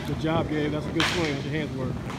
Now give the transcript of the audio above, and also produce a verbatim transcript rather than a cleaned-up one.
Good job, Gabe. That's a good swing. Your hands work.